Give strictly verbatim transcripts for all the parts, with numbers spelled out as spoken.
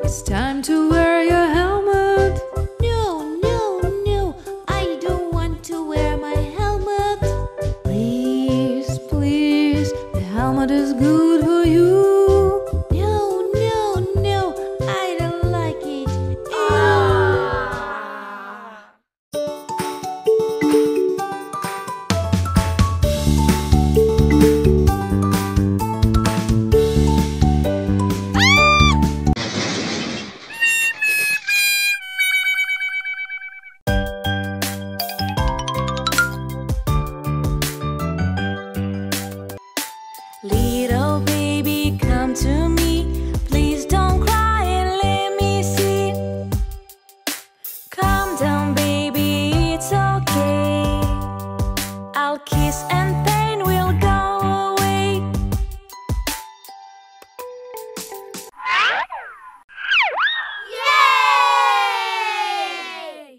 It's time to wear your helmet. No, no, no, I don't want to wear my helmet. Please, please, the helmet is good for you. No, no, no, I don't like it. Little baby, come to me. Please don't cry and let me see. Calm down, baby, it's okay. I'll kiss and pain will go away. Yay!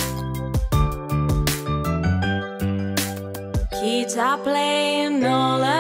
Kids are playing all